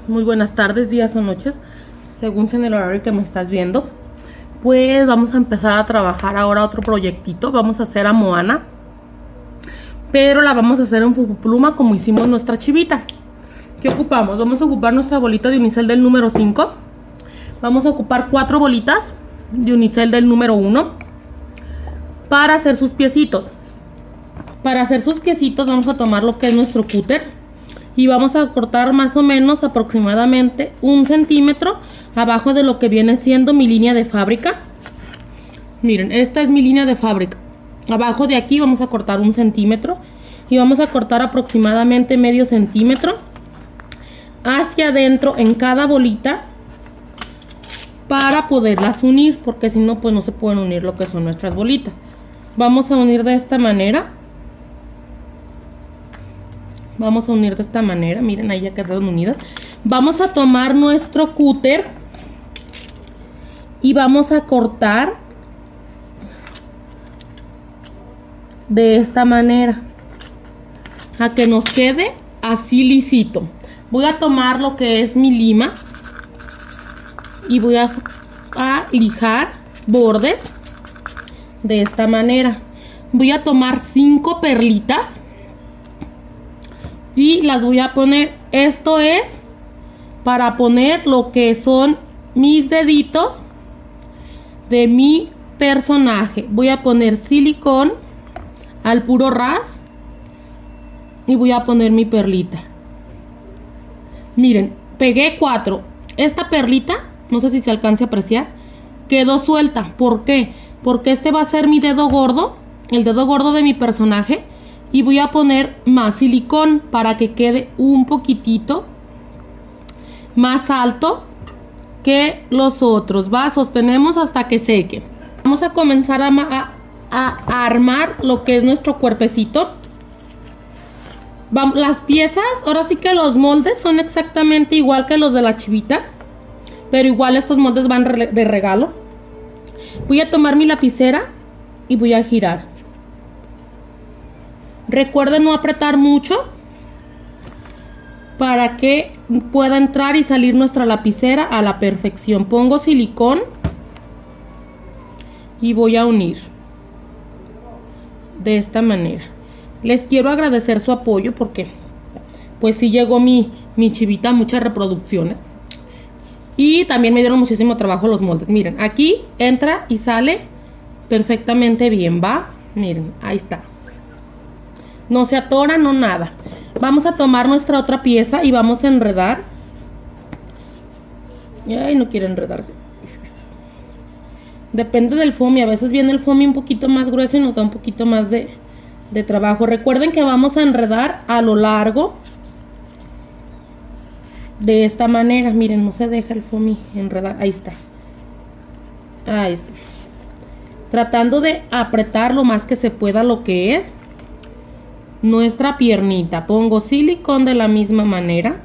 Muy buenas tardes, días o noches, según en el horario que me estás viendo. Pues vamos a empezar a trabajar ahora otro proyectito. Vamos a hacer a Moana, pero la vamos a hacer en fupupluma como hicimos nuestra chivita. ¿Qué ocupamos? Vamos a ocupar nuestra bolita de unicel del número 5. Vamos a ocupar 4 bolitas de unicel del número 1 para hacer sus piecitos. Para hacer sus piecitos vamos a tomar lo que es nuestro cúter y vamos a cortar más o menos aproximadamente 1 centímetro abajo de lo que viene siendo mi línea de fábrica. Miren, esta es mi línea de fábrica. Abajo de aquí vamos a cortar 1 centímetro y vamos a cortar aproximadamente medio centímetro hacia adentro en cada bolita para poderlas unir, porque si no pues no se pueden unir lo que son nuestras bolitas. Vamos a unir de esta manera. Vamos a unir de esta manera, miren, ahí ya quedaron unidas. Vamos a tomar nuestro cúter y vamos a cortar de esta manera a que nos quede así lisito. Voy a tomar lo que es mi lima y voy a lijar bordes de esta manera. Voy a tomar 5 perlitas y las voy a poner. Esto es para poner lo que son mis deditos de mi personaje. Voy a poner silicón al puro ras y voy a poner mi perlita. Miren, pegué 4. Esta perlita, no sé si se alcance a apreciar, quedó suelta. ¿Por qué? Porque este va a ser mi dedo gordo, el dedo gordo de mi personaje. Y voy a poner más silicón para que quede un poquitito más alto que los otros. Va, sostenemos hasta que seque. Vamos a comenzar a armar lo que es nuestro cuerpecito. Las piezas, ahora sí que los moldes son exactamente igual que los de la chivita, pero igual estos moldes van de regalo. Voy a tomar mi lapicera y voy a girar. Recuerden no apretar mucho para que pueda entrar y salir nuestra lapicera a la perfección. Pongo silicón y voy a unir de esta manera. Les quiero agradecer su apoyo porque pues sí llegó mi chivita a muchas reproducciones y también me dieron muchísimo trabajo los moldes. Miren, aquí entra y sale perfectamente bien, ¿va? Miren, ahí está. No se atora, no nada. Vamos a tomar nuestra otra pieza y vamos a enredar. Ay, no quiere enredarse. Depende del foamy. A veces viene el foamy un poquito más grueso y nos da un poquito más de trabajo. Recuerden que vamos a enredar a lo largo de esta manera. Miren, no se deja el foamy enredar. Ahí está. Ahí está. Tratando de apretar lo más que se pueda lo que es nuestra piernita. Pongo silicón de la misma manera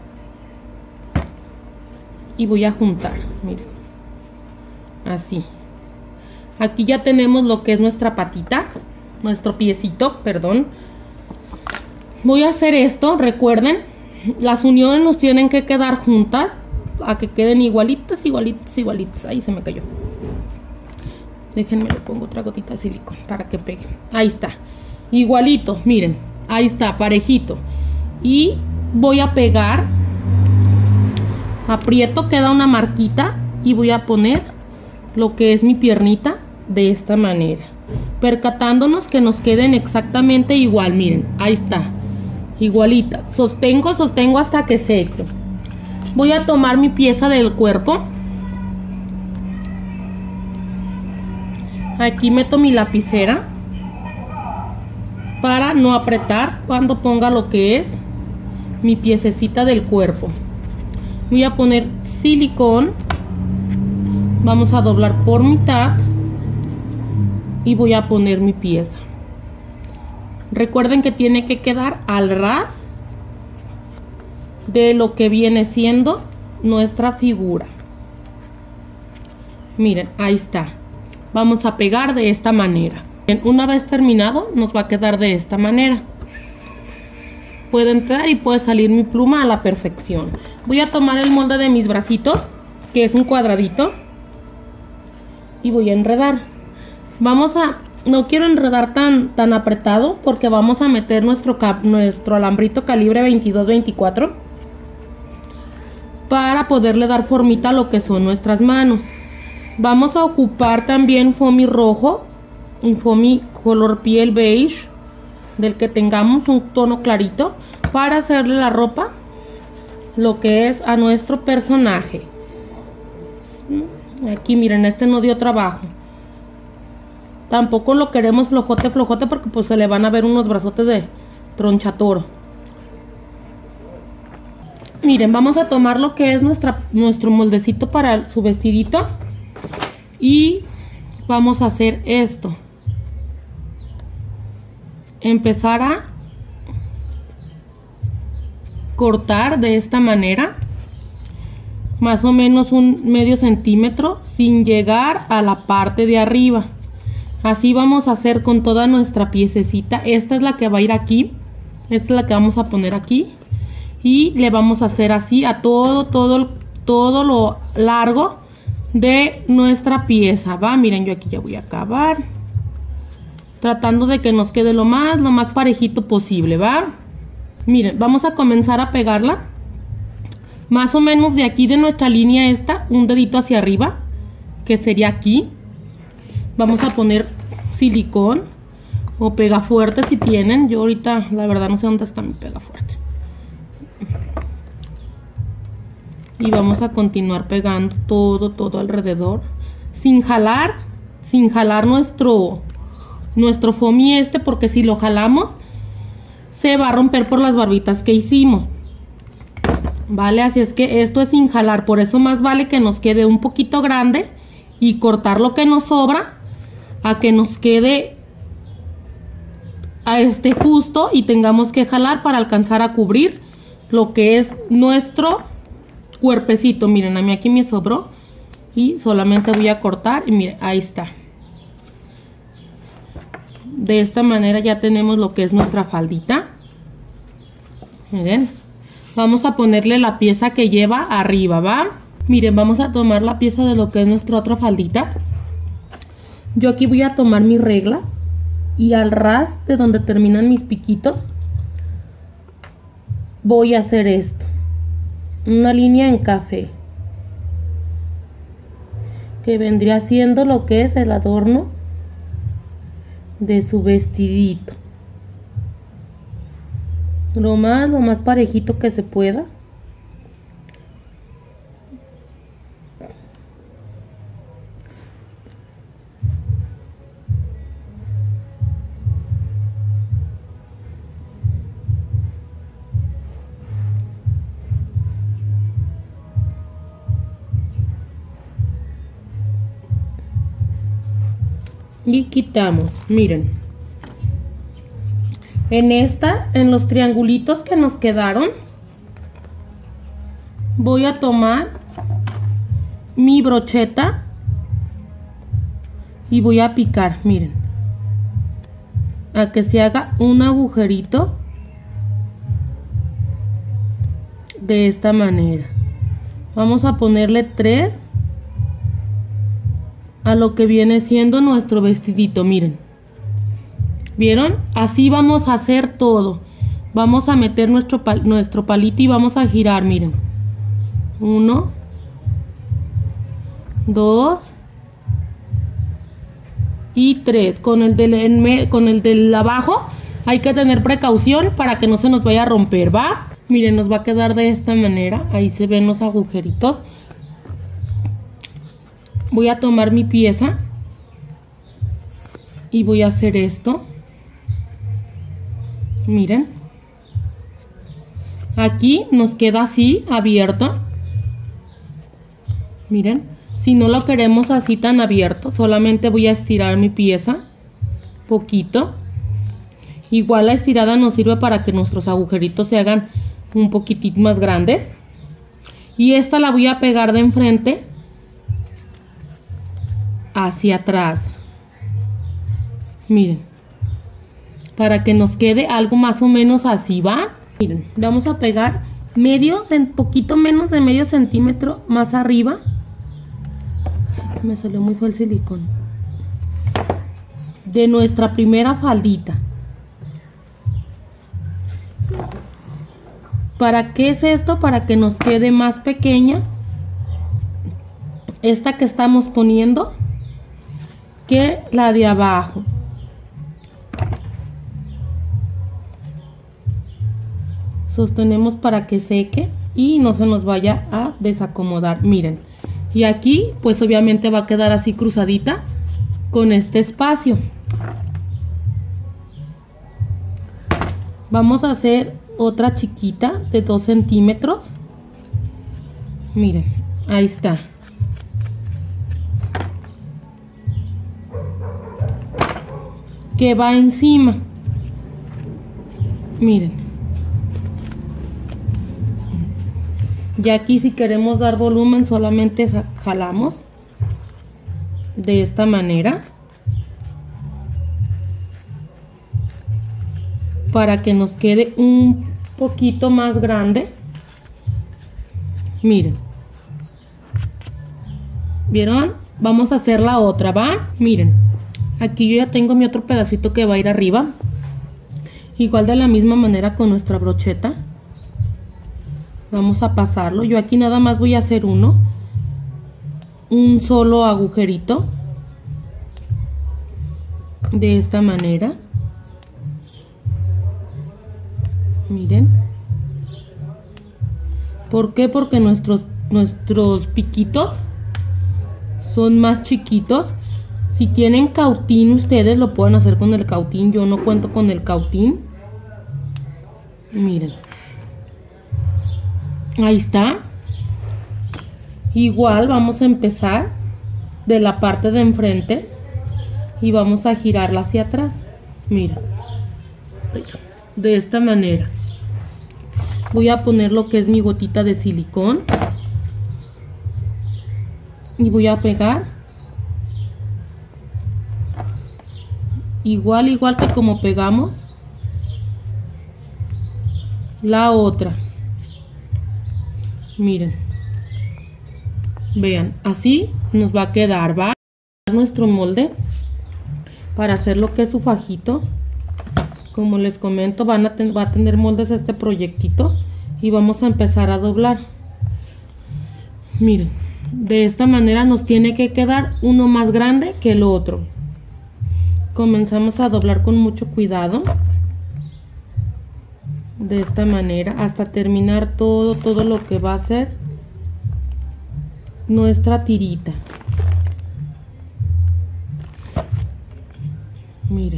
y voy a juntar, miren, así. Aquí ya tenemos lo que es nuestra patita, nuestro piecito, perdón. Voy a hacer esto, recuerden, las uniones nos tienen que quedar juntas a que queden igualitas, igualitas, igualitas. Ahí se me cayó. Déjenme, le pongo otra gotita de silicón para que pegue. Ahí está, igualito, miren. Ahí está, parejito. Y voy a pegar. Aprieto, queda una marquita. Y voy a poner lo que es mi piernita de esta manera. Percatándonos que nos queden exactamente igual. Miren, ahí está. Igualita. Sostengo, sostengo hasta que seque. Voy a tomar mi pieza del cuerpo. Aquí meto mi lapicera para no apretar cuando ponga lo que es mi piececita del cuerpo. Voy a poner silicón. Vamos a doblar por mitad y voy a poner mi pieza. Recuerden que tiene que quedar al ras de lo que viene siendo nuestra figura. Miren, ahí está. Vamos a pegar de esta manera. Una vez terminado nos va a quedar de esta manera. puede entrar y puede salir mi pluma a la perfección. Voy a tomar el molde de mis bracitos, que es un cuadradito, y voy a enredar. No quiero enredar tan apretado porque vamos a meter nuestro alambrito calibre 22-24 para poderle dar formita a lo que son nuestras manos. Vamos a ocupar también foamy rojo, un foamy color piel beige, del que tengamos un tono clarito, para hacerle la ropa, lo que es a nuestro personaje. Aquí miren, este no dio trabajo. Tampoco lo queremos flojote porque pues se le van a ver unos brazotes de tronchatoro. Miren, vamos a tomar lo que es nuestro moldecito para su vestidito y vamos a hacer esto. Empezar a cortar de esta manera, más o menos un medio centímetro, sin llegar a la parte de arriba. Así vamos a hacer con toda nuestra piececita. Esta es la que va a ir aquí, esta es la que vamos a poner aquí, y le vamos a hacer así a todo lo largo de nuestra pieza, va. Miren, yo aquí ya voy a acabar, tratando de que nos quede lo más parejito posible, va. Miren, vamos a comenzar a pegarla más o menos de aquí de nuestra línea esta, un dedito hacia arriba, que sería aquí. Vamos a poner silicón o pega fuerte si tienen. Yo ahorita la verdad no sé dónde está mi pega fuerte. Y vamos a continuar pegando todo alrededor, sin jalar nuestro foamy porque si lo jalamos se va a romper por las barbitas que hicimos, vale. Así es que esto es sin jalar, por eso más vale que nos quede un poquito grande y cortar lo que nos sobra a que nos quede justo y tengamos que jalar para alcanzar a cubrir lo que es nuestro cuerpecito. Miren, a mí aquí me sobró y solamente voy a cortar y miren, ahí está. De esta manera ya tenemos lo que es nuestra faldita. Miren, vamos a ponerle la pieza que lleva arriba, ¿va? Miren, vamos a tomar la pieza de lo que es nuestra otra faldita. Yo aquí voy a tomar mi regla y al ras de donde terminan mis piquitos voy a hacer esto, una línea en café, que vendría siendo lo que es el adorno de su vestidito, lo más parejito que se pueda. Y quitamos, miren, en los triangulitos que nos quedaron voy a tomar mi brocheta y voy a picar, miren, a que se haga un agujerito de esta manera. Vamos a ponerle 3 a lo que viene siendo nuestro vestidito, miren. ¿Vieron? Así vamos a hacer todo. Vamos a meter nuestro palito y vamos a girar, miren. 1, 2 y 3. Con el del abajo hay que tener precaución para que no se nos vaya a romper, ¿va? Miren, nos va a quedar de esta manera. Ahí se ven los agujeritos. Voy a tomar mi pieza y voy a hacer esto. Miren, aquí nos queda así abierto. Miren, si no lo queremos así tan abierto, solamente voy a estirar mi pieza poquito. Igual la estirada nos sirve para que nuestros agujeritos se hagan un poquitito más grandes. Y esta la voy a pegar de enfrente hacia atrás, miren, para que nos quede algo más o menos así, ¿va? Miren, vamos a pegar poquito menos de medio centímetro más arriba. Me salió muy feo el silicón. De nuestra primera faldita. ¿Para qué es esto? Para que nos quede más pequeña esta que estamos poniendo que la de abajo. Sostenemos para que seque y no se nos vaya a desacomodar. Miren, y aquí pues obviamente va a quedar así cruzadita con este espacio. Vamos a hacer otra chiquita de 2 centímetros. Miren, ahí está. Que va encima. Miren. Y aquí si queremos dar volumen solamente jalamos de esta manera para que nos quede un poquito más grande. Miren, ¿vieron? Vamos a hacer la otra, ¿va? Miren, aquí yo ya tengo mi otro pedacito que va a ir arriba, igual de la misma manera con nuestra brocheta. Vamos a pasarlo. Yo aquí nada más voy a hacer un solo agujerito de esta manera. Miren. ¿Por qué? Porque nuestros piquitos son más chiquitos. Si tienen cautín, ustedes lo pueden hacer con el cautín. Yo no cuento con el cautín. Miren. Ahí está. Igual vamos a empezar de la parte de enfrente y vamos a girarla hacia atrás. Mira, de esta manera. Voy a poner lo que es mi gotita de silicón y voy a pegar igual que como pegamos la otra. Miren, vean, así nos va a quedar, va nuestro molde para hacer lo que es su fajito. Como les comento, va a tener moldes este proyectito y vamos a empezar a doblar. Miren, de esta manera nos tiene que quedar uno más grande que el otro. Comenzamos a doblar con mucho cuidado. De esta manera hasta terminar todo lo que va a ser nuestra tirita. Miren,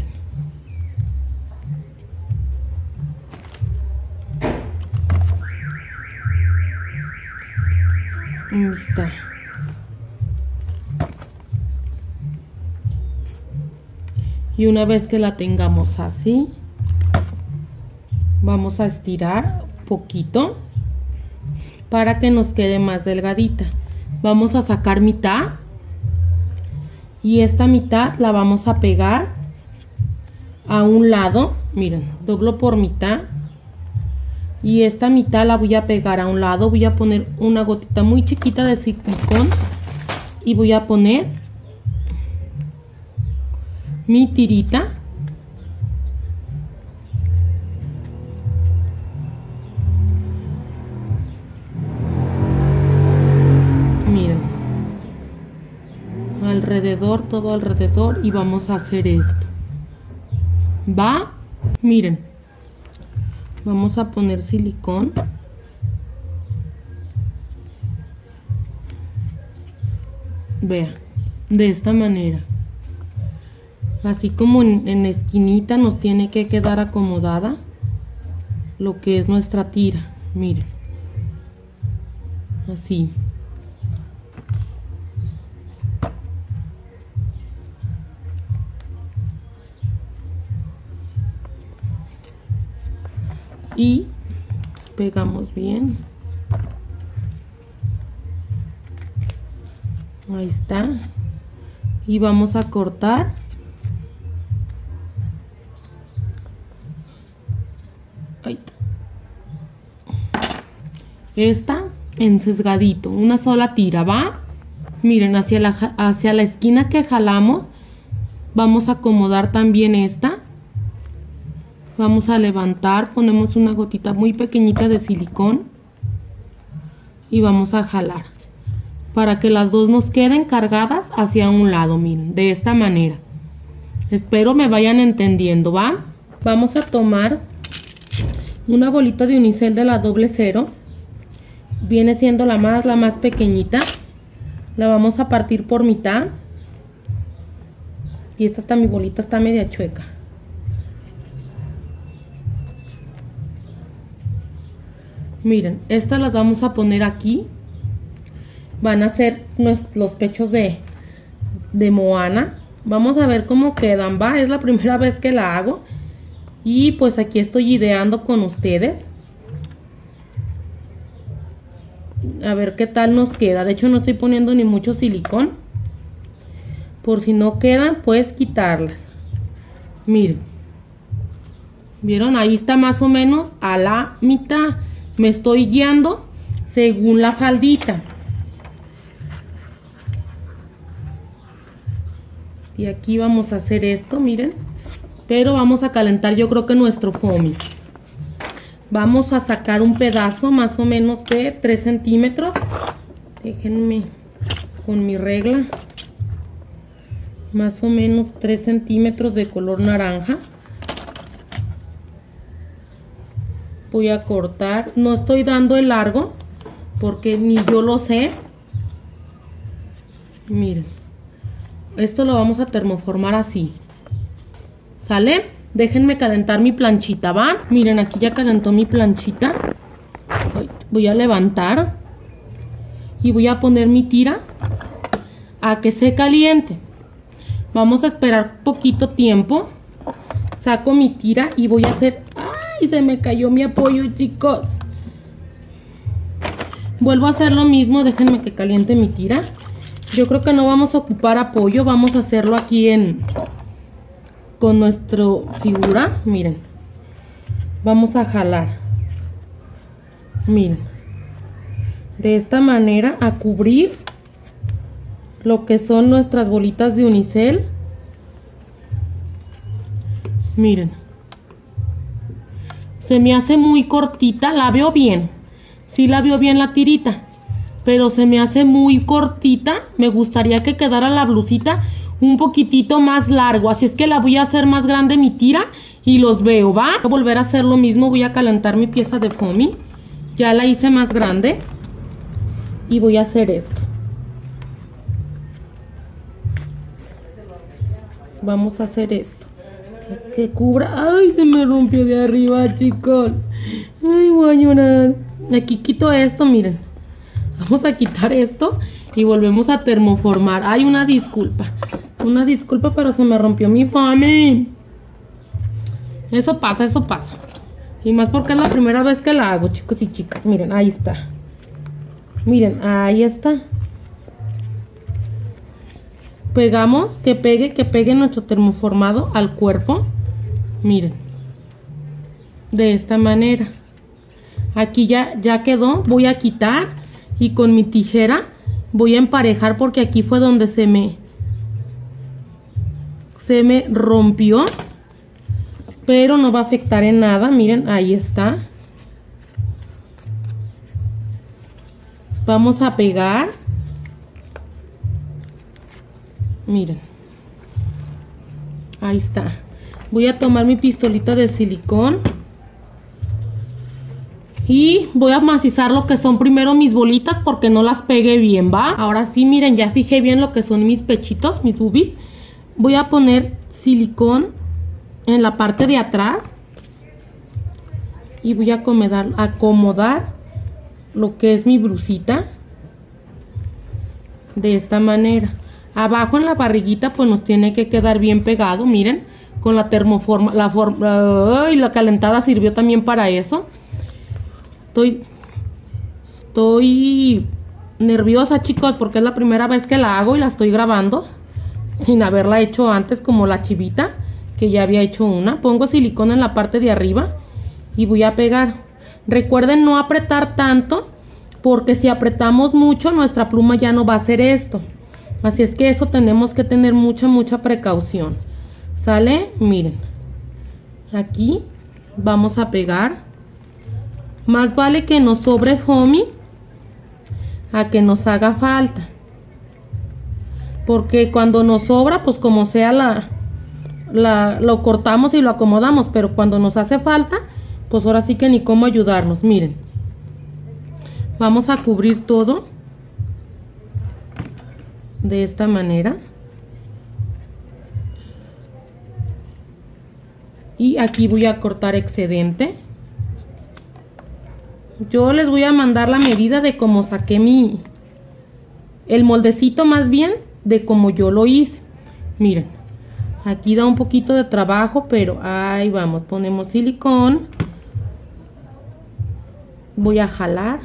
ahí está. Y una vez que la tengamos así, vamos a estirar poquito para que nos quede más delgadita. Vamos a sacar mitad y esta mitad la vamos a pegar a un lado. Miren, doblo por mitad y esta mitad la voy a pegar a un lado. Voy a poner una gotita muy chiquita de silicón y voy a poner mi tirita. Alrededor, todo alrededor, y vamos a hacer esto. Va, miren, vamos a poner silicón. Vean, de esta manera, así como en la esquinita nos tiene que quedar acomodada lo que es nuestra tira. Miren, así. Y pegamos bien. Ahí está. Y vamos a cortar ahí, esta en sesgadito, una sola tira, ¿va? Miren, hacia la esquina que jalamos, vamos a acomodar también esta. Vamos a levantar, ponemos una gotita muy pequeñita de silicón y vamos a jalar para que las dos nos queden cargadas hacia un lado, miren, de esta manera. Espero me vayan entendiendo, ¿va? Vamos a tomar una bolita de unicel de la 00, viene siendo la más pequeñita. La vamos a partir por mitad y mi bolita está media chueca. Miren, estas las vamos a poner aquí. Van a ser los pechos de Moana. Vamos a ver cómo quedan, ¿va? Es la primera vez que la hago. Y pues aquí estoy ideando con ustedes. A ver qué tal nos queda. De hecho no estoy poniendo ni mucho silicón. Por si no quedan, pues quitarlas. Miren. ¿Vieron? Ahí está más o menos a la mitad. Me estoy guiando según la faldita. Y aquí vamos a hacer esto, miren. Pero vamos a calentar yo creo que nuestro foamy. Vamos a sacar un pedazo más o menos de 3 centímetros. Déjenme con mi regla. Más o menos 3 centímetros de color naranja. Voy a cortar, no estoy dando el largo porque ni yo lo sé. Miren, esto lo vamos a termoformar así. ¿Sale? Déjenme calentar mi planchita, ¿va? Miren, aquí ya calentó mi planchita. Voy a levantar y voy a poner mi tira a que se caliente. Vamos a esperar poquito tiempo. Saco mi tira y voy a hacer... ¡Ay! Se me cayó mi apoyo, chicos. Vuelvo a hacer lo mismo. Déjenme que caliente mi tira. Yo creo que no vamos a ocupar apoyo. Vamos a hacerlo aquí con nuestra figura. Miren. Vamos a jalar. Miren. De esta manera a cubrir lo que son nuestras bolitas de unicel. Miren. Se me hace muy cortita, la veo bien. Sí la veo bien la tirita. Pero se me hace muy cortita. Me gustaría que quedara la blusita un poquitito más largo. Así es que la voy a hacer más grande mi tira y los veo, ¿va? Voy a volver a hacer lo mismo. Voy a calentar mi pieza de foamy. Ya la hice más grande. Y voy a hacer esto. Vamos a hacer esto. Que cubra. Ay, se me rompió de arriba, chicos. Ay, voy a llorar. Aquí quito esto, miren. Vamos a quitar esto y volvemos a termoformar. Ay, una disculpa, pero se me rompió mi foamy. Eso pasa. Y más porque es la primera vez que la hago, chicos y chicas. Miren, ahí está. Miren, ahí está. Pegamos, que pegue nuestro termoformado al cuerpo. Miren. De esta manera. Aquí ya quedó. Voy a quitar y con mi tijera voy a emparejar porque aquí fue donde se me rompió. Pero no va a afectar en nada. Miren, ahí está. Vamos a pegar. Miren, ahí está. Voy a tomar mi pistolita de silicón y voy a macizar lo que son primero mis bolitas porque no las pegué bien, ¿va? Ahora sí, miren, ya fijé bien lo que son mis pechitos, mis boobies. Voy a poner silicón en la parte de atrás y voy a acomodar lo que es mi blusita de esta manera. Abajo en la barriguita pues nos tiene que quedar bien pegado, miren, con la termoforma, la calentada sirvió también para eso. Estoy nerviosa, chicos, porque es la primera vez que la hago y la estoy grabando sin haberla hecho antes, como la chivita, que ya había hecho una. Pongo silicona en la parte de arriba y voy a pegar. Recuerden no apretar tanto porque si apretamos mucho nuestra pluma ya no va a hacer esto. Así es que eso tenemos que tener mucha precaución. ¿Sale? Miren, aquí vamos a pegar. Más vale que nos sobre foamy a que nos haga falta, porque cuando nos sobra, pues como sea lo cortamos y lo acomodamos, pero cuando nos hace falta, pues ahora sí que ni cómo ayudarnos. Miren, vamos a cubrir todo de esta manera, y aquí voy a cortar excedente. Yo les voy a mandar la medida de cómo saqué el moldecito, más bien de cómo yo lo hice. Miren, aquí da un poquito de trabajo, pero ahí vamos. Ponemos silicón, voy a jalar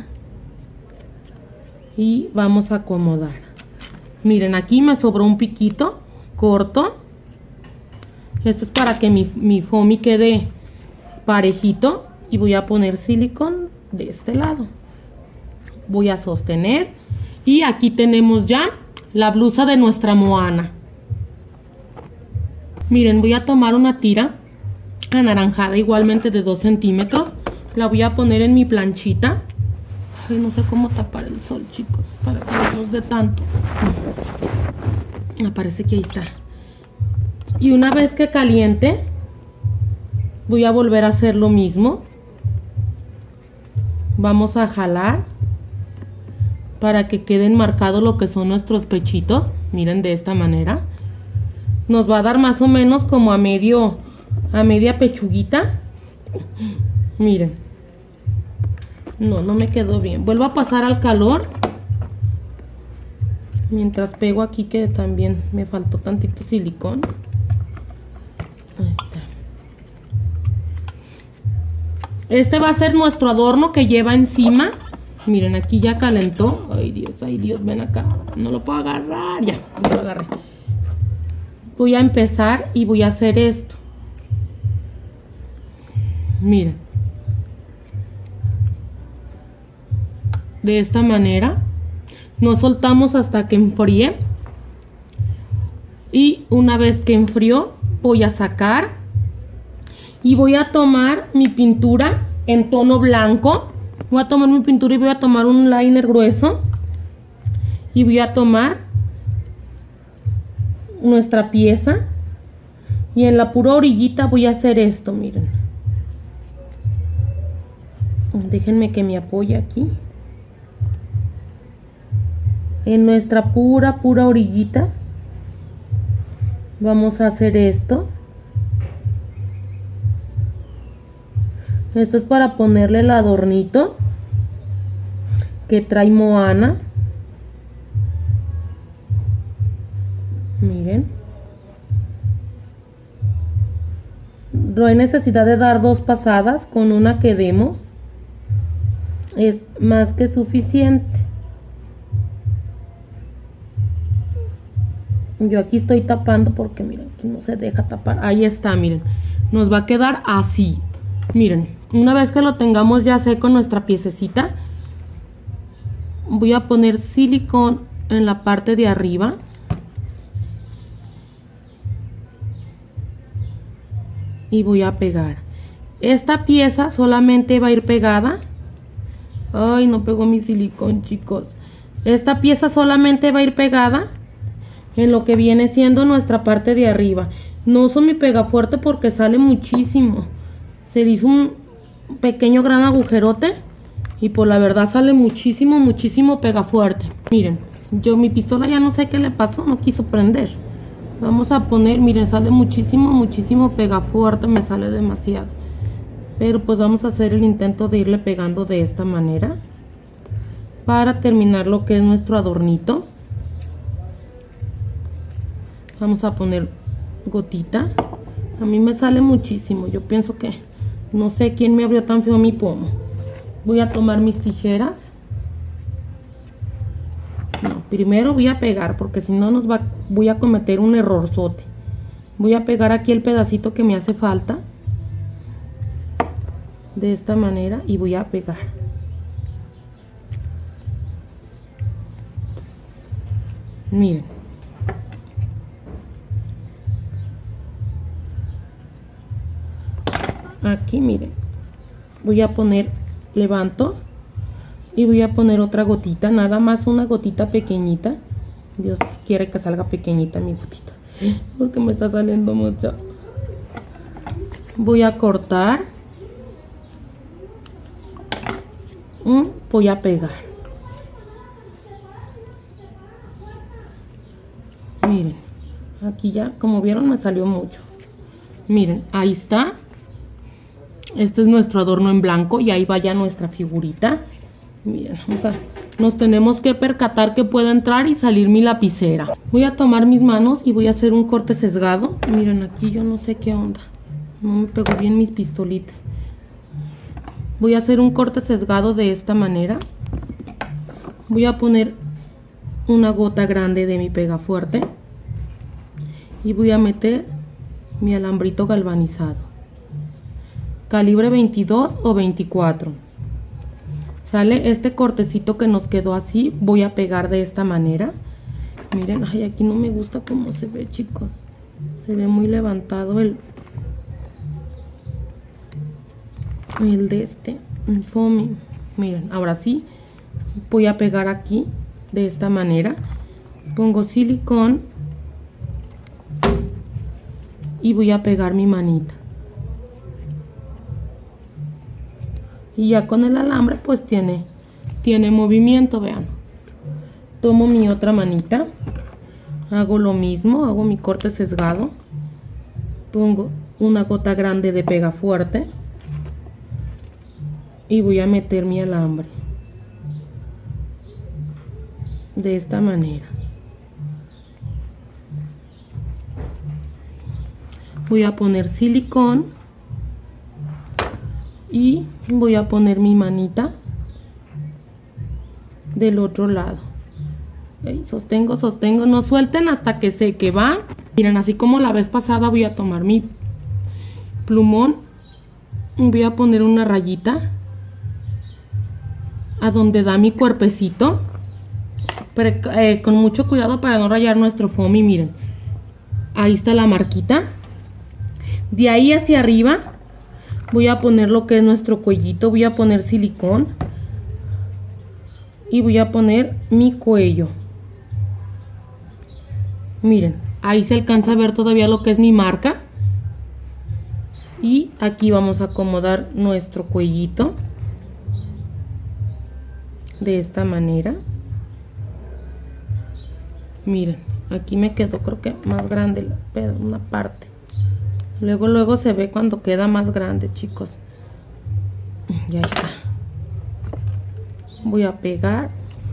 y vamos a acomodar. Miren, aquí me sobró un piquito corto. Esto es para que mi foamy quede parejito, y voy a poner silicón de este lado. Voy a sostener, y aquí tenemos ya la blusa de nuestra Moana. Miren, voy a tomar una tira anaranjada igualmente de 2 centímetros. La voy a poner en mi planchita. Ay, no sé cómo tapar el sol, chicos, para que no nos dé tanto. Me parece que ahí está. Y una vez que caliente, voy a volver a hacer lo mismo. Vamos a jalar para que queden marcados lo que son nuestros pechitos. Miren, de esta manera nos va a dar más o menos como a media pechuguita. Miren, no me quedó bien. Vuelvo a pasar al calor mientras pego aquí, que también me faltó tantito silicón. Ahí está. Este va a ser nuestro adorno que lleva encima. Miren, aquí ya calentó. Ay Dios, ven acá. No lo puedo agarrar. Ya, lo agarré. Voy a empezar y voy a hacer esto. Miren. De esta manera. No soltamos hasta que enfríe. Y una vez que enfrió, voy a sacar. Y voy a tomar mi pintura en tono blanco. Voy a tomar mi pintura y voy a tomar un liner grueso. Y voy a tomar nuestra pieza. Y en la pura orillita voy a hacer esto, miren. Déjenme que me apoye aquí. En nuestra pura orillita vamos a hacer esto. Esto es para ponerle el adornito que trae Moana. Miren. No hay necesidad de dar 2 pasadas, con una que demos es más que suficiente. Yo aquí estoy tapando porque miren, aquí no se deja tapar. Ahí está, miren. Nos va a quedar así. Miren, una vez que lo tengamos ya seco nuestra piececita, voy a poner silicón en la parte de arriba. Y voy a pegar. Esta pieza solamente va a ir pegada. Ay, no pegó mi silicón, chicos. Esta pieza solamente va a ir pegada en lo que viene siendo nuestra parte de arriba. No uso mi pegafuerte porque sale muchísimo. Se hizo un pequeño gran agujerote y por la verdad sale muchísimo pegafuerte. Miren, mi pistola ya no sé qué le pasó, no quiso prender. Vamos a poner, miren, sale muchísimo pegafuerte, me sale demasiado. Pero pues vamos a hacer el intento de irle pegando de esta manera para terminar lo que es nuestro adornito. Vamos a poner gotita. A mí me sale muchísimo, yo pienso que no sé quién me abrió tan feo mi pomo. Voy a tomar mis tijeras. No, primero voy a pegar porque si no voy a cometer un errorzote. Voy a pegar aquí el pedacito que me hace falta. De esta manera y voy a pegar. Miren. Aquí miren. Voy a poner, levanto y voy a poner otra gotita, nada más una gotita pequeñita. Dios quiere que salga pequeñita mi gotita, porque me está saliendo mucho. Voy a cortar. Voy a pegar. Miren, aquí ya, como vieron, me salió mucho. Miren, ahí está. Este es nuestro adorno en blanco y ahí va ya nuestra figurita. Miren, nos tenemos que percatar que puede entrar y salir mi lapicera. Voy a tomar mis manos y voy a hacer un corte sesgado. Miren, aquí yo no sé qué onda. No me pegó bien mis pistolitas. Voy a hacer un corte sesgado de esta manera. Voy a poner una gota grande de mi pegafuerte. Y voy a meter mi alambrito galvanizado. Calibre 22 o 24. Sale este cortecito que nos quedó así. Voy a pegar de esta manera. Miren, ay, aquí no me gusta cómo se ve, chicos. Se ve muy levantado el foamy. Miren, ahora sí voy a pegar aquí de esta manera. Pongo silicón y voy a pegar mi manita. Y ya con el alambre pues tiene movimiento, vean. Tomo mi otra manita, hago lo mismo, hago mi corte sesgado, pongo una gota grande de pegafuerte y voy a meter mi alambre de esta manera. Voy a poner silicón y voy a poner mi manita del otro lado. Sostengo, no suelten hasta que seque, ¿va? Miren, así como la vez pasada voy a tomar mi plumón, voy a poner una rayita a donde da mi cuerpecito, pero, con mucho cuidado para no rayar nuestro foamy. Miren, ahí está la marquita. De ahí hacia arriba voy a poner lo que es nuestro cuellito, voy a poner silicón y voy a poner mi cuello. Miren, ahí se alcanza a ver todavía lo que es mi marca. Y aquí vamos a acomodar nuestro cuellito de esta manera. Miren, aquí me quedó creo que más grande una parte. Luego se ve cuando queda más grande, chicos. Ya está. Voy a pegar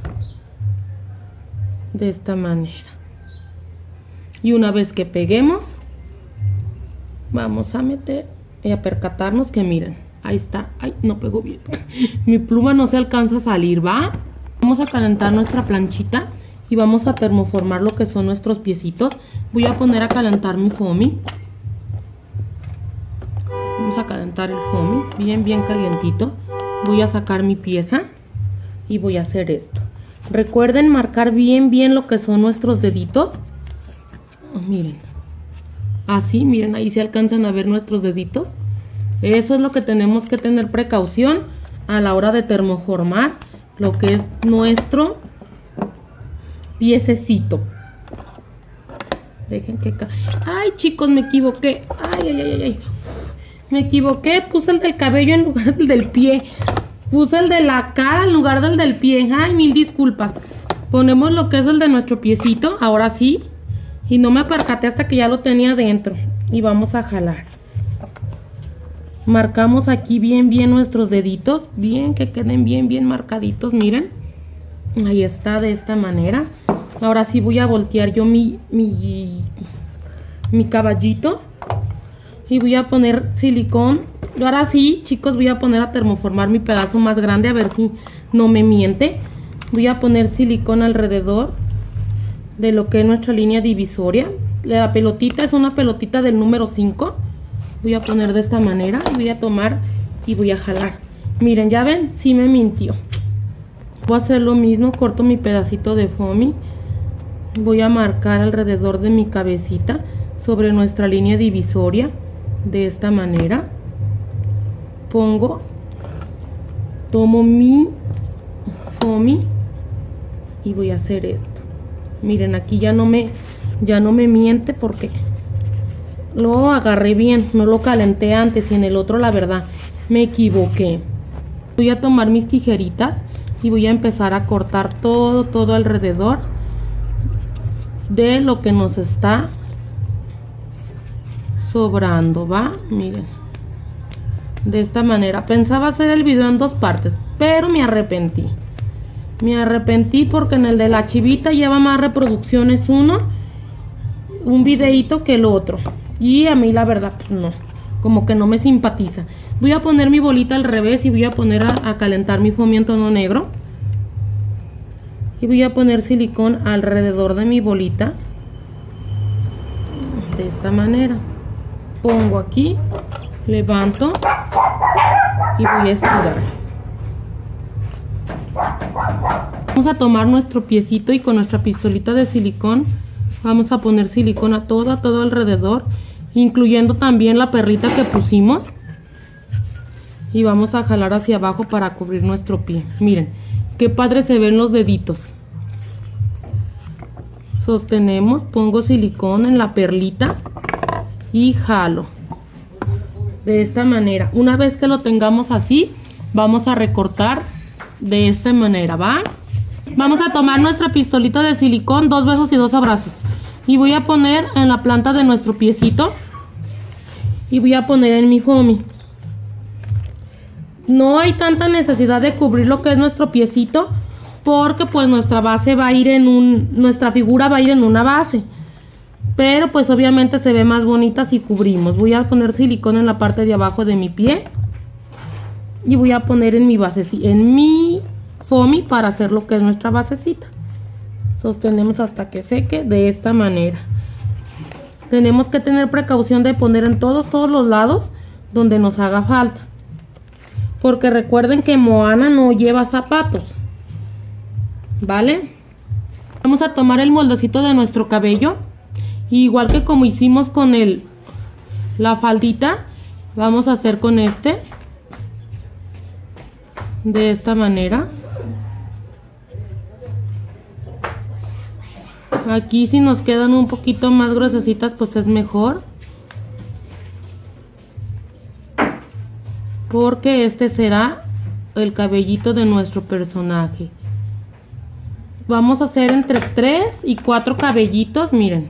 de esta manera. Y una vez que peguemos, vamos a meter y a percatarnos que miren, ahí está. Ay, no pegó bien. Mi pluma no se alcanza a salir, ¿va? Vamos a calentar nuestra planchita y vamos a termoformar lo que son nuestros piecitos. Voy a poner a calentar mi foamy. Vamos a calentar el foamy bien calientito. Voy a sacar mi pieza y voy a hacer esto. Recuerden marcar bien lo que son nuestros deditos. Miren, así, miren, ahí se alcanzan a ver nuestros deditos. Eso es lo que tenemos que tener precaución a la hora de termoformar lo que es nuestro piececito. Dejen que ay, chicos, me equivoqué. Ay. Me equivoqué, puse el del cabello en lugar del del pie. Puse el de la cara en lugar del del pie. Ay, mil disculpas. Ponemos lo que es el de nuestro piecito, ahora sí. Y no me percaté hasta que ya lo tenía dentro. Y vamos a jalar. Marcamos aquí bien nuestros deditos. Bien, que queden bien marcaditos, miren. Ahí está, de esta manera. Ahora sí voy a voltear yo mi caballito. Y voy a poner silicón. Y ahora sí, chicos, voy a poner a termoformar mi pedazo más grande. A ver si no me miente. Voy a poner silicón alrededor de lo que es nuestra línea divisoria. La pelotita es una pelotita del número 5. Voy a poner de esta manera. Y voy a tomar y voy a jalar. Miren, ya ven, sí me mintió. Voy a hacer lo mismo. Corto mi pedacito de foamy. Voy a marcar alrededor de mi cabecita sobre nuestra línea divisoria de esta manera. Tomo mi foamy y voy a hacer esto. Miren, aquí ya no me miente porque lo agarré bien, no lo calenté antes, y en el otro la verdad me equivoqué. Voy a tomar mis tijeritas y voy a empezar a cortar todo alrededor de lo que nos está sobrando, ¿va? Miren, de esta manera. Pensaba hacer el video en dos partes, pero me arrepentí porque en el de la chivita lleva más reproducciones un videito que el otro, y a mí la verdad pues no, como que no me simpatiza. Voy a poner mi bolita al revés y voy a poner a calentar mi foamy en tono negro, y voy a poner silicón alrededor de mi bolita de esta manera. Pongo aquí, levanto y voy a estirar. Vamos a tomar nuestro piecito y con nuestra pistolita de silicón vamos a poner silicón a todo alrededor, incluyendo también la perlita que pusimos, y vamos a jalar hacia abajo para cubrir nuestro pie. Miren qué padre se ven los deditos. Sostenemos, pongo silicón en la perlita y jalo de esta manera. Una vez que lo tengamos así, vamos a recortar de esta manera, ¿va? Vamos a tomar nuestra pistolita de silicón, 2 besos y 2 abrazos, y voy a poner en la planta de nuestro piecito y voy a poner en mi foamy. No hay tanta necesidad de cubrir lo que es nuestro piecito, porque pues nuestra base va a ir nuestra figura va a ir en una base, pero pues obviamente se ve más bonita si cubrimos. Voy a poner silicón en la parte de abajo de mi pie y voy a poner en mi base, en mi foamy, para hacer lo que es nuestra basecita. Sostenemos hasta que seque de esta manera. Tenemos que tener precaución de poner en todos los lados donde nos haga falta, porque recuerden que Moana no lleva zapatos, ¿vale? Vamos a tomar el moldecito de nuestro cabello, igual que como hicimos con la faldita, vamos a hacer con este de esta manera. Aquí si nos quedan un poquito más gruesecitas pues es mejor, porque este será el cabellito de nuestro personaje. Vamos a hacer entre 3 y 4 cabellitos. Miren,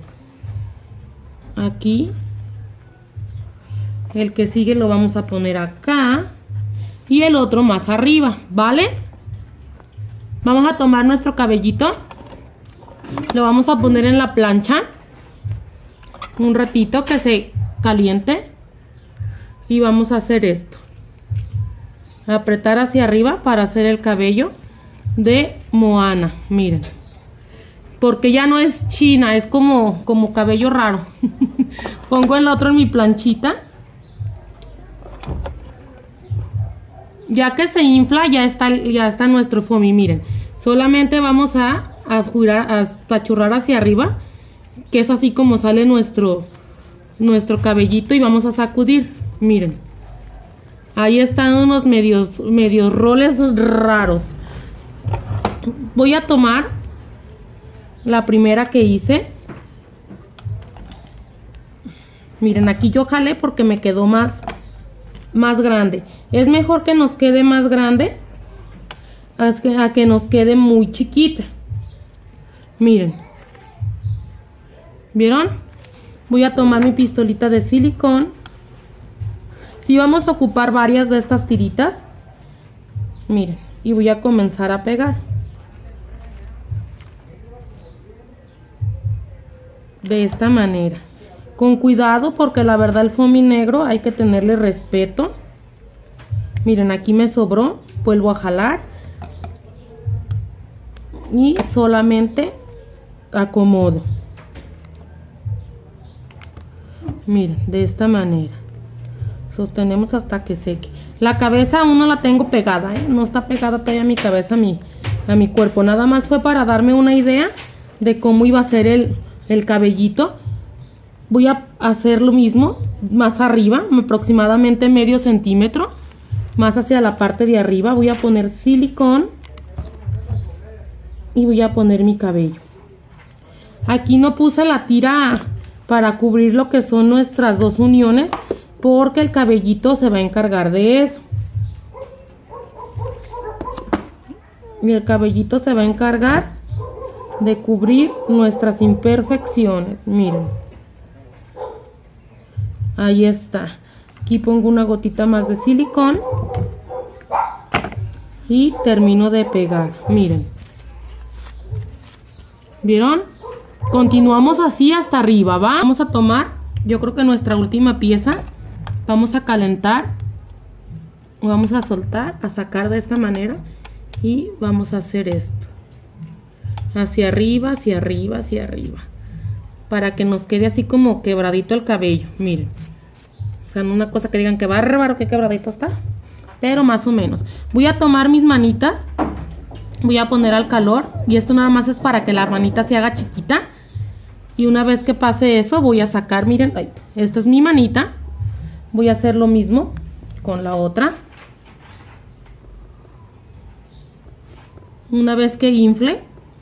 aquí el que sigue lo vamos a poner acá y el otro más arriba, ¿vale? Vamos a tomar nuestro cabellito, lo vamos a poner en la plancha un ratito que se caliente, y vamos a hacer esto, apretar hacia arriba para hacer el cabello de Moana. Miren, porque ya no es china, es como cabello raro. Pongo el otro en mi planchita, ya que se infla ya está nuestro foamy. Miren, solamente vamos a apachurrar hacia arriba, que es así como sale nuestro cabellito, y vamos a sacudir. Miren, ahí están unos medios roles raros. Voy a tomar la primera que hice. Miren, aquí yo jalé porque me quedó más grande. Es mejor que nos quede más grande a que nos quede muy chiquita. Miren, ¿vieron? Voy a tomar mi pistolita de silicón. Si vamos a ocupar varias de estas tiritas, miren, y voy a comenzar a pegar de esta manera, con cuidado, porque la verdad el foamy negro hay que tenerle respeto. Miren, aquí me sobró, vuelvo a jalar y solamente acomodo. Miren, de esta manera sostenemos hasta que seque. La cabeza aún no la tengo pegada, no está pegada todavía mi cabeza a mi cuerpo. Nada más fue para darme una idea de cómo iba a ser el cabellito. Voy a hacer lo mismo más arriba, aproximadamente medio centímetro, más hacia la parte de arriba. Voy a poner silicón y voy a poner mi cabello. Aquí no puse la tira para cubrir lo que son nuestras dos uniones, porque el cabellito se va a encargar de eso. Y el cabellito se va a encargar de cubrir nuestras imperfecciones. Miren, ahí está. Aquí pongo una gotita más de silicón y termino de pegar. Miren, ¿vieron? Continuamos así hasta arriba, ¿va? Vamos a tomar, yo creo que nuestra última pieza. Vamos a calentar, vamos a soltar, a sacar de esta manera y vamos a hacer esto. Hacia arriba, hacia arriba, hacia arriba. Para que nos quede así como quebradito el cabello, miren. O sea, no una cosa que digan que bárbaro, que quebradito está, pero más o menos. Voy a tomar mis manitas, voy a poner al calor, y esto nada más es para que la manita se haga chiquita. Y una vez que pase eso, voy a sacar, miren, esta es mi manita. Voy a hacer lo mismo con la otra. Una vez que infle,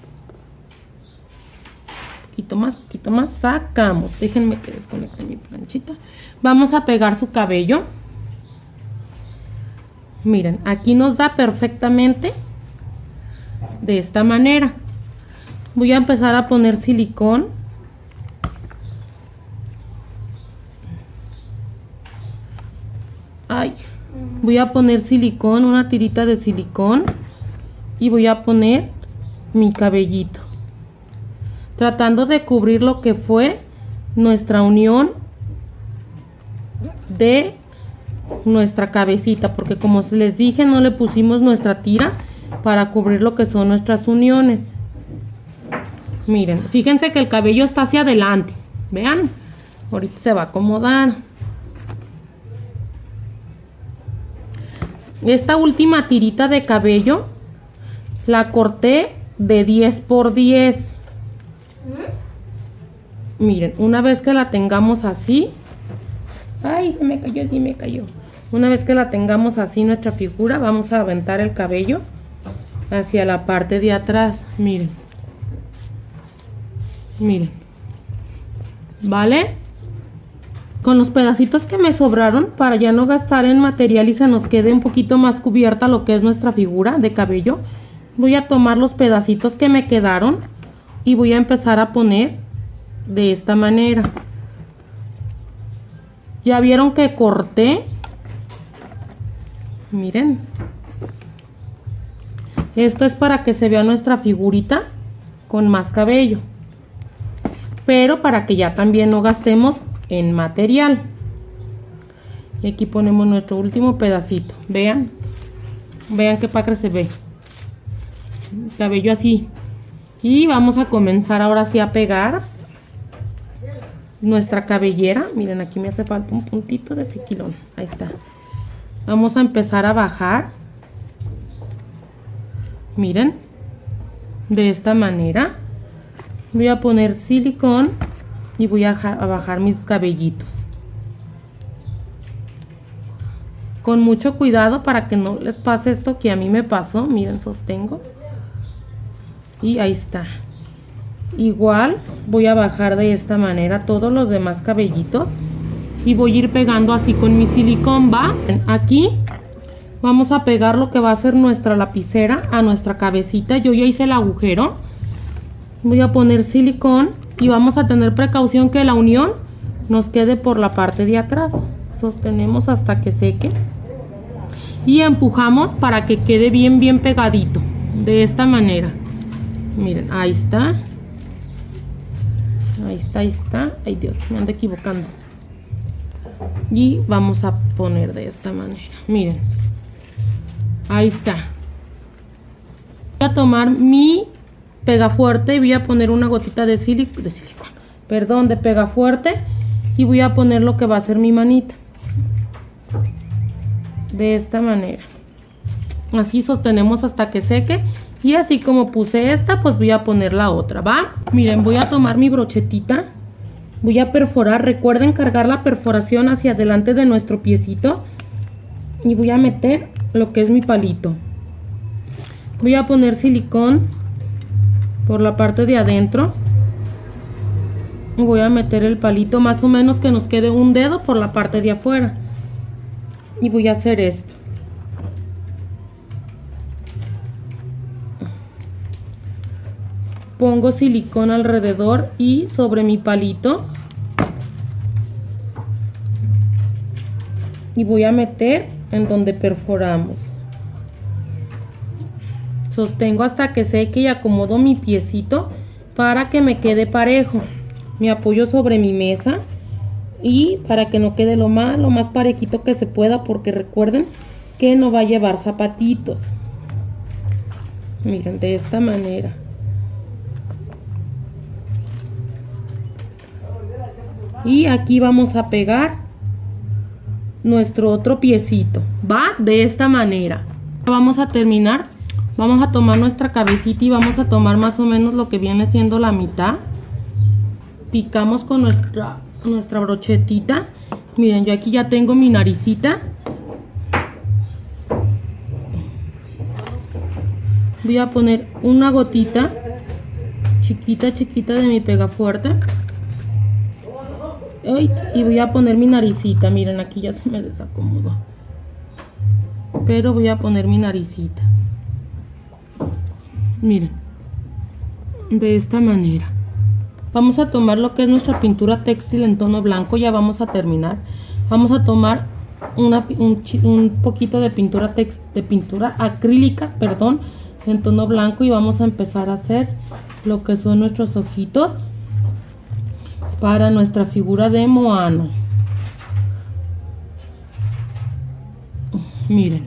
poquito más, sacamos. Déjenme que desconecte mi planchita. Vamos a pegar su cabello. Miren, aquí nos da perfectamente de esta manera. Voy a empezar a poner silicón. Voy a poner silicón, una tirita de silicón, y voy a poner mi cabellito, tratando de cubrir lo que fue nuestra unión de nuestra cabecita, porque como les dije, no le pusimos nuestra tira para cubrir lo que son nuestras uniones. Miren, fíjense que el cabello está hacia adelante, vean, ahorita se va a acomodar. Esta última tirita de cabello la corté de 10 por 10. Miren, una vez que la tengamos así, ay, se me cayó. Una vez que la tengamos así nuestra figura, vamos a aventar el cabello hacia la parte de atrás. Miren, miren, ¿vale? Con los pedacitos que me sobraron, para ya no gastar en material y se nos quede un poquito más cubierta lo que es nuestra figura de cabello, voy a tomar los pedacitos que me quedaron y voy a empezar a poner de esta manera. Ya vieron que corté, miren, esto es para que se vea nuestra figurita con más cabello, pero para que ya también no gastemos en material. Y aquí ponemos nuestro último pedacito. Vean qué padre se ve el cabello así. Y vamos a comenzar ahora sí a pegar nuestra cabellera. Miren, aquí me hace falta un puntito de siquilón. Ahí está. Vamos a empezar a bajar, miren, de esta manera. Voy a poner silicón y voy a bajar mis cabellitos con mucho cuidado para que no les pase esto que a mí me pasó. Miren, sostengo y ahí está. Igual voy a bajar de esta manera todos los demás cabellitos y voy a ir pegando así con mi silicón, ¿va? Aquí vamos a pegar lo que va a ser nuestra lapicera a nuestra cabecita. Yo ya hice el agujero. Voy a poner silicón y vamos a tener precaución que la unión nos quede por la parte de atrás. Sostenemos hasta que seque y empujamos para que quede bien pegadito de esta manera. Miren, ahí está, ahí está, ahí está. Ay, Dios, me ando equivocando. Y vamos a poner de esta manera. Miren, ahí está. Voy a tomar mi pegafuerte y voy a poner una gotita de silicón, de pegafuerte, y voy a poner lo que va a ser mi manita de esta manera. Así sostenemos hasta que seque Y así como puse esta, pues voy a poner la otra, ¿va? Miren, voy a tomar mi brochetita. Voy a perforar. Recuerden cargar la perforación hacia adelante de nuestro piecito. Y voy a meter lo que es mi palito. Voy a poner silicón por la parte de adentro. Y voy a meter el palito más o menos que nos quede un dedo por la parte de afuera. Y voy a hacer esto. Pongo silicón alrededor y sobre mi palito. Y voy a meter en donde perforamos. Sostengo hasta que seque y acomodo mi piecito para que me quede parejo. Me apoyo sobre mi mesa y para que no quede lo más parejito que se pueda, porque recuerden que no va a llevar zapatitos. Miren, de esta manera. Y aquí vamos a pegar nuestro otro piecito, va de esta manera. Vamos a terminar, vamos a tomar nuestra cabecita y vamos a tomar más o menos lo que viene siendo la mitad. Picamos con nuestra brochetita. Miren, yo aquí ya tengo mi naricita. Voy a poner una gotita chiquita de mi pegafuerte. Y voy a poner mi naricita. Miren, aquí ya se me desacomodó, pero voy a poner mi naricita. Miren, de esta manera. Vamos a tomar lo que es nuestra pintura textil en tono blanco. Ya vamos a terminar. Vamos a tomar un poquito de pintura acrílica, perdón, en tono blanco, y vamos a empezar a hacer lo que son nuestros ojitos para nuestra figura de Moana. Miren,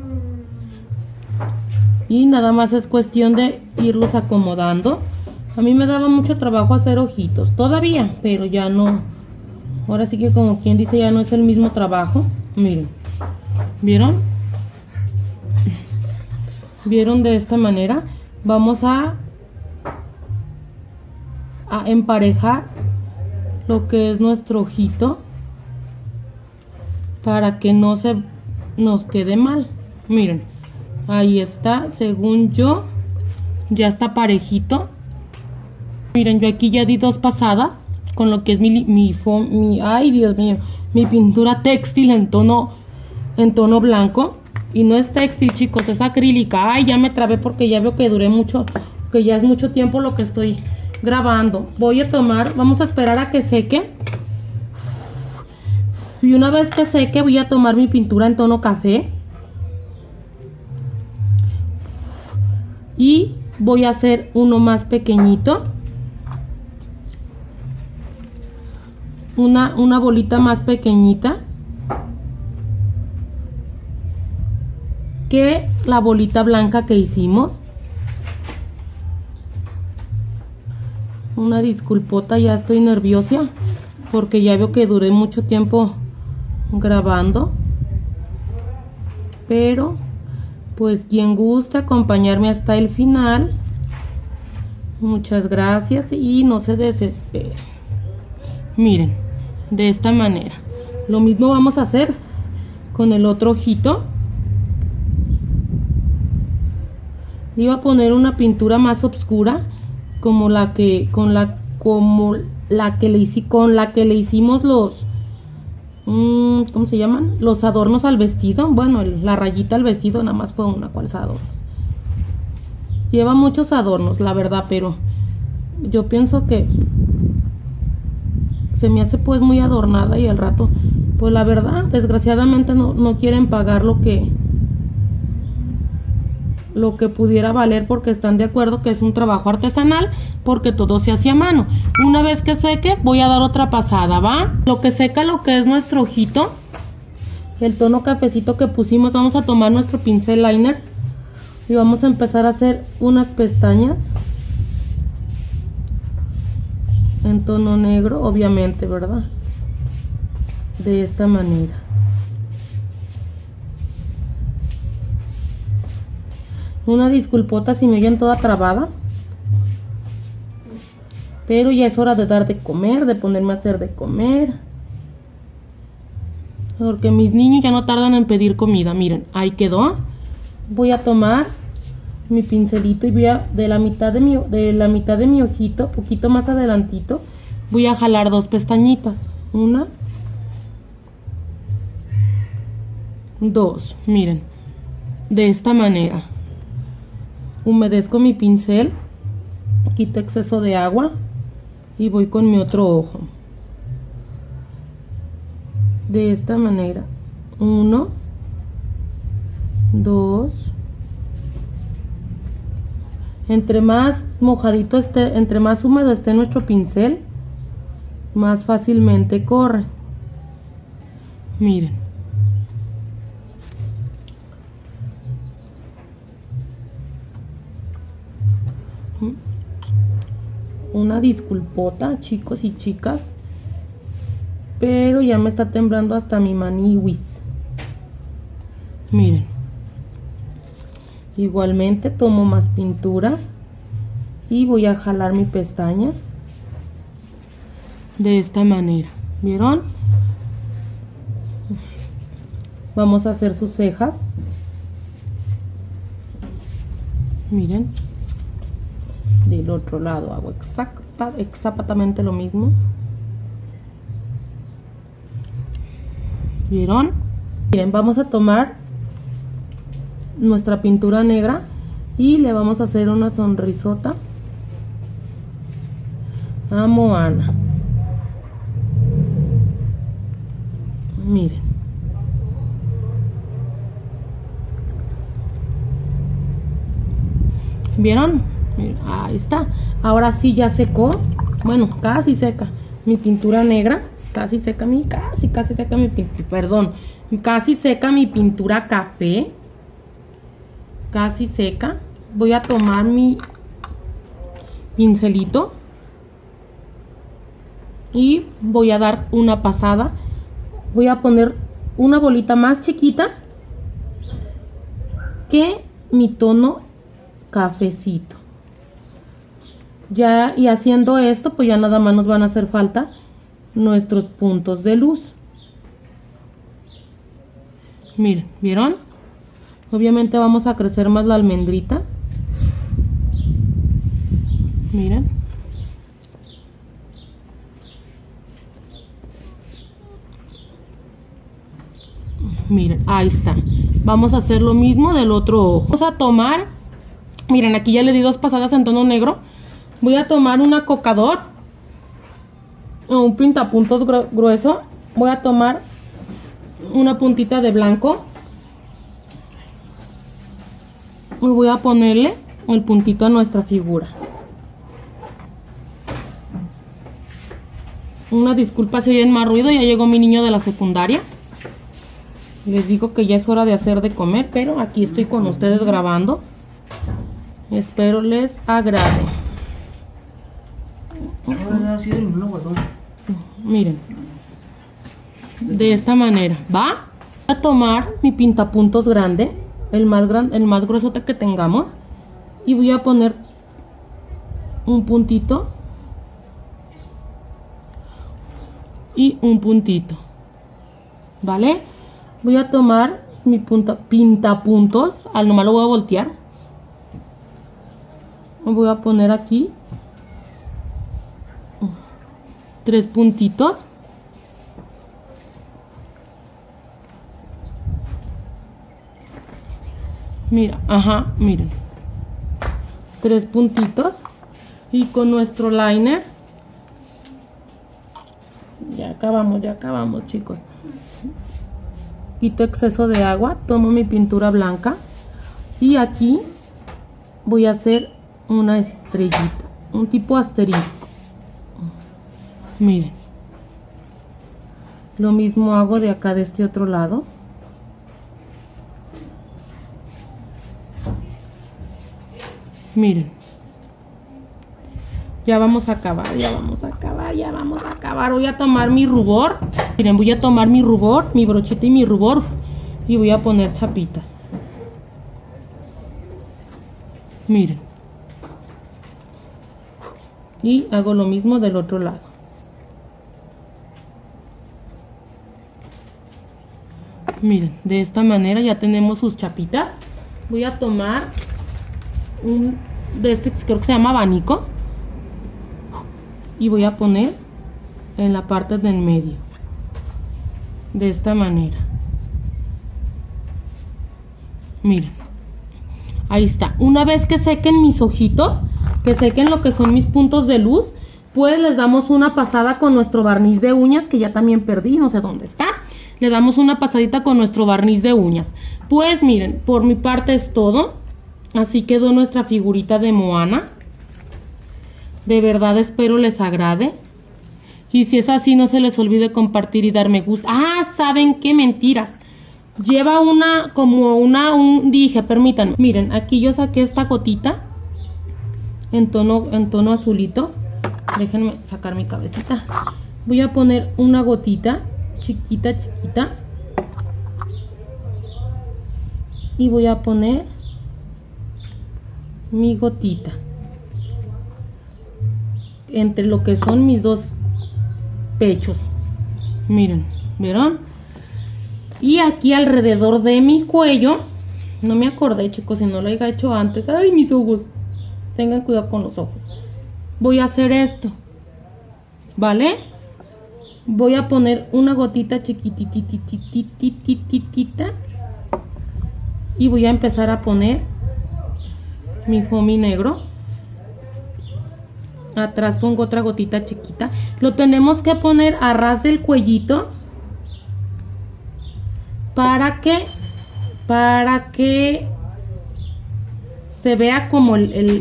y nada más es cuestión de irlos acomodando. A mí me daba mucho trabajo hacer ojitos todavía, pero ya no. Ahora sí que, como quien dice, ya no es el mismo trabajo. Miren, ¿vieron? ¿Vieron? De esta manera vamos a emparejar lo que es nuestro ojito para que no se nos quede mal. Miren, ahí está. Según yo, ya está parejito. Miren, yo aquí ya di 2 pasadas con lo que es ay, Dios mío, mi pintura textil en tono blanco. Y no es textil, chicos, es acrílica. Ay, ya me trabé porque ya veo que duré mucho, que ya es mucho tiempo lo que estoy grabando. Voy a tomar, vamos a esperar a que seque. Y una vez que seque, voy a tomar mi pintura en tono café. Y voy a hacer uno más pequeñito. Una bolita más pequeñita que la bolita blanca que hicimos. Una disculpota, ya estoy nerviosa porque ya veo que duré mucho tiempo grabando. Pero pues quien guste acompañarme hasta el final, muchas gracias y no se desesperen. Miren, de esta manera. Lo mismo vamos a hacer con el otro ojito. Le iba a poner una pintura más oscura, como la que le hicimos los ¿cómo se llaman? Los adornos al vestido. Bueno, la rayita al vestido nada más fue una. ¿Cuáles adornos? Lleva muchos adornos, la verdad, pero yo pienso que se me hace pues muy adornada, y al rato, pues la verdad, desgraciadamente no quieren pagar lo que pudiera valer, porque están de acuerdo que es un trabajo artesanal, porque todo se hace a mano. Una vez que seque, voy a dar otra pasada, ¿va? Lo que seca lo que es nuestro ojito, el tono cafecito que pusimos, vamos a tomar nuestro pincel liner y vamos a empezar a hacer unas pestañas en tono negro, obviamente, ¿verdad? De esta manera. Una disculpota si me oyen toda trabada. Pero ya es hora de dar de comer, de ponerme a hacer de comer. Porque mis niños ya no tardan en pedir comida. Miren, ahí quedó. Voy a tomar mi pincelito y voy a, de la mitad de mi ojito, poquito más adelantito, voy a jalar 2 pestañitas. 1, 2, miren, de esta manera. Humedezco mi pincel, quito exceso de agua y voy con mi otro ojo. De esta manera. 1, 2. Entre más mojadito esté, entre más húmedo esté nuestro pincel, más fácilmente corre. Miren. Una disculpota, chicos y chicas, pero ya me está temblando hasta mi maniwis. Miren. Igualmente tomo más pintura y voy a jalar mi pestaña de esta manera. ¿Vieron? Vamos a hacer sus cejas. Miren. Del otro lado hago exactamente lo mismo. ¿Vieron? Miren, vamos a tomar nuestra pintura negra y le vamos a hacer una sonrisota a Moana. Miren. ¿Vieron? Miren, ahí está. Ahora sí ya secó. Bueno, casi seca mi pintura negra. Casi seca mi casi seca mi pintura café. Casi seca. Voy a tomar mi pincelito y voy a dar una pasada. Voy a poner una bolita más chiquita que mi tono cafecito. Ya, y haciendo esto, pues ya nada más nos van a hacer falta nuestros puntos de luz. Miren, ¿vieron? Obviamente vamos a crecer más la almendrita. Miren. Miren, ahí está. Vamos a hacer lo mismo del otro ojo. Vamos a tomar, miren, aquí ya le di 2 pasadas en tono negro. Voy a tomar un acocador o un pintapuntos grueso. Voy a tomar una puntita de blanco. Y voy a ponerle el puntito a nuestra figura. Una disculpa si oyen más ruido, ya llegó mi niño de la secundaria. Les digo que ya es hora de hacer de comer, pero aquí estoy con ustedes grabando. Espero les agrade. Miren. De esta manera, ¿va? Voy a tomar mi pintapuntos grande. El más gruesote que tengamos, y voy a poner un puntito y un puntito, ¿vale? Voy a tomar mi pintapuntos, al nomás lo voy a voltear, voy a poner aquí 3 puntitos. Mira, ajá, miren. 3 puntitos. Y con nuestro liner. Ya acabamos, chicos. Quito exceso de agua. Tomo mi pintura blanca. Y aquí voy a hacer una estrellita. Un tipo asterisco. Miren. Lo mismo hago de acá de este otro lado. Miren, ya vamos a acabar. Voy a tomar mi rubor. Miren, voy a tomar mi rubor, mi brochita y mi rubor, y voy a poner chapitas. Miren. Y hago lo mismo del otro lado. Miren, de esta manera ya tenemos sus chapitas. Voy a tomar un de este, creo que se llama abanico, y voy a poner en la parte del medio, de esta manera. Miren, ahí está. Una vez que sequen mis ojitos, que sequen lo que son mis puntos de luz, pues les damos una pasada con nuestro barniz de uñas, que ya también perdí, no sé dónde está. Le damos una pasadita con nuestro barniz de uñas. Pues miren, por mi parte es todo. Así quedó nuestra figurita de Moana. De verdad espero les agrade. Y si es así, no se les olvide compartir y dar me gusta. Ah, ¿saben qué? Mentiras. Lleva dije, permítanme. Miren, aquí yo saqué esta gotita en tono azulito. Déjenme sacar mi cabecita. Voy a poner una gotita chiquita. Y voy a poner mi gotita entre lo que son mis dos pechos. Miren, ¿vieron? Y aquí alrededor de mi cuello, no me acordé, chicos, si no lo haya hecho antes. Ay, mis ojos, tengan cuidado con los ojos. Voy a hacer esto, ¿vale? Voy a poner una gotita chiquitititititititita y voy a empezar a poner mi foamy negro. Atrás pongo otra gotita chiquita. Lo tenemos que poner a ras del cuellito para que se vea como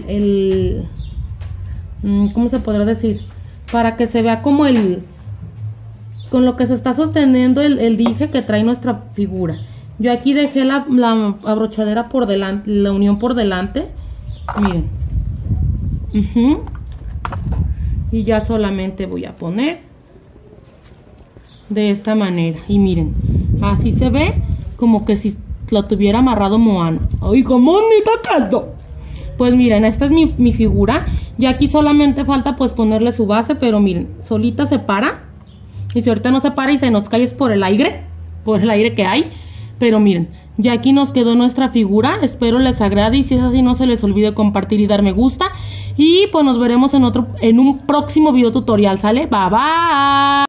¿cómo se podrá decir? Para que se vea como con lo que se está sosteniendo el dije que trae nuestra figura. Yo aquí dejé la abrochadera por delante, la unión por delante. Miren. Y ya solamente voy a poner de esta manera. Y miren, así se ve como que si lo tuviera amarrado Moana. ¡Ay, qué bonita quedó! Pues miren, esta es mi figura. Y aquí solamente falta pues ponerle su base, pero miren, solita se para. Y si ahorita no se para y se nos cae es por el aire que hay. Pero miren, ya aquí nos quedó nuestra figura. Espero les agrade y si es así no se les olvide compartir y dar me gusta. Y pues nos veremos en un próximo video tutorial, ¿sale? Bye bye.